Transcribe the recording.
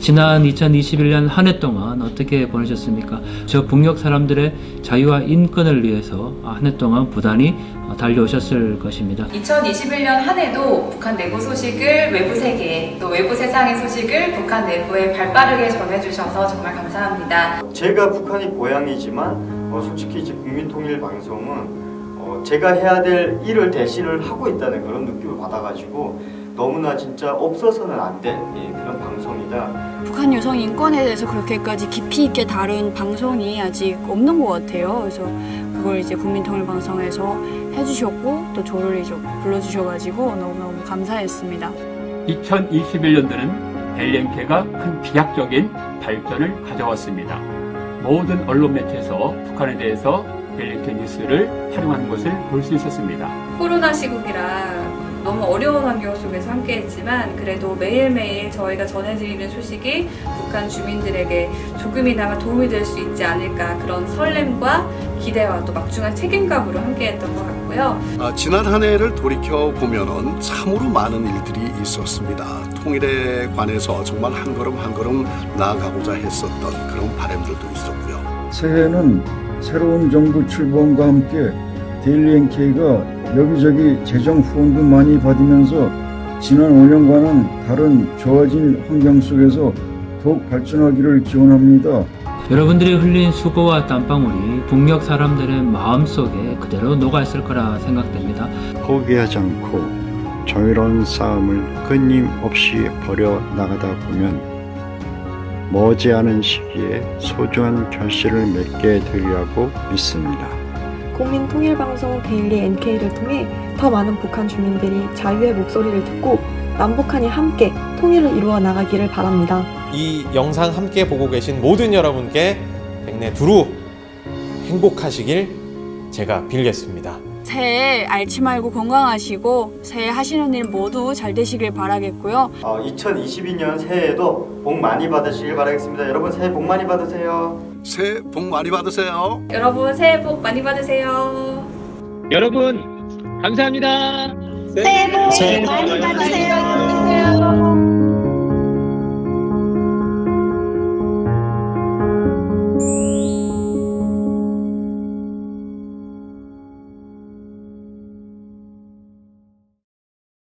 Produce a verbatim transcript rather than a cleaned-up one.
지난 이천이십일 년 한 해 동안 어떻게 보내셨습니까? 저 북녘 사람들의 자유와 인권을 위해서 한 해 동안 부단히 달려오셨을 것입니다. 이천이십일 년 한 해도 북한 내부 소식을 외부 세계에, 또 외부 세상의 소식을 북한 내부에 발빠르게 전해주셔서 정말 감사합니다. 제가 북한이 고향이지만 어, 솔직히 이제 국민통일방송은 어, 제가 해야 될 일을 대신을 하고 있다는 그런 느낌을 받아가지고 너무나 진짜 없어서는 안 될 예, 그런 방송이다. 북한 여성 인권에 대해서 그렇게까지 깊이 있게 다룬 방송이 아직 없는 것 같아요. 그래서 그걸 이제 국민통일방송에서 해주셨고 또 저를 이제 불러주셔가지고 너무너무 감사했습니다. 이천이십일 년도는 엘엔케이가 큰 비약적인 발전을 가져왔습니다. 모든 언론 매체에서 북한에 대해서 엘엔케이 뉴스를 활용하는 것을 볼 수 있었습니다. 코로나 시국이라 너무 어려운 환경 속에서 함께했지만 그래도 매일매일 저희가 전해드리는 소식이 북한 주민들에게 조금이나마 도움이 될 수 있지 않을까, 그런 설렘과 기대와 또 막중한 책임감으로 함께했던 것 같고요. 아, 지난 한 해를 돌이켜보면 참으로 많은 일들이 있었습니다. 통일에 관해서 정말 한 걸음 한 걸음 나아가고자 했었던 그런 바람들도 있었고요. 새해는 새로운 정부 출범과 함께 데일리 엔케이가 여기저기 재정 후원도 많이 받으면서 지난 오 년간은 다른 좋아진 환경 속에서 더욱 발전하기를 기원합니다. 여러분들이 흘린 수고와 땀방울이 북녘 사람들의 마음속에 그대로 녹아있을 거라 생각됩니다. 포기하지 않고 정의로운 싸움을 끊임없이 벌여나가다 보면 머지않은 시기에 소중한 결실을 맺게 되리라고 믿습니다. 국민통일방송 데일리 엔케이를 통해 더 많은 북한 주민들이 자유의 목소리를 듣고 남북한이 함께 통일을 이루어 나가기를 바랍니다. 이 영상 함께 보고 계신 모든 여러분께 백내 두루 행복하시길 제가 빌겠습니다. 새해 앓지 말고 건강하시고 새해 하시는 일 모두 잘 되시길 바라겠고요. 어, 이천이십이 년 새해에도 복 많이 받으시길 바라겠습니다. 여러분 새해 복 많이 받으세요. 새해 복 많이 받으세요. 여러분 새해 복 많이 받으세요. 여러분 감사합니다. 새해 복 많이 받으세요.